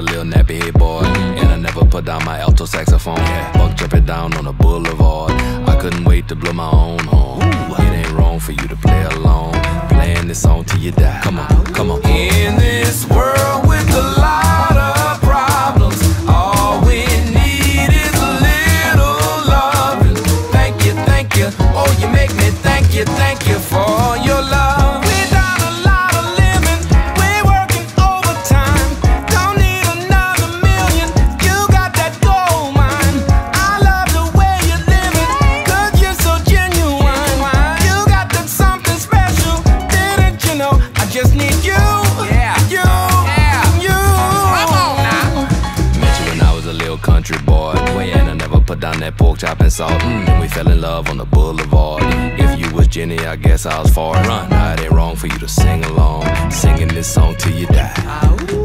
a little nappy head boy, and I never put down my alto saxophone. Buck jumping down on the boulevard, I couldn't wait to blow my own horn. It ain't wrong for you to play along, playing this song till you die. Come on, come on. In this world with a lot of problems, all we need is a little loving. Thank you, oh you make me thank you for your love. We done a lot of living, we're working overtime. Don't need another million, you got that gold mine. I love the way you're living, 'cause you're so genuine. You got that something special, didn't you know? I just need you, you. Come on now. Met you when I was a little country boy, and I never put down that pork chop and salt. And we fell in love on the boulevard. If you was Jenny, I guess I was Forrest. Now it ain't wrong for you to sing along, singing this song till you die.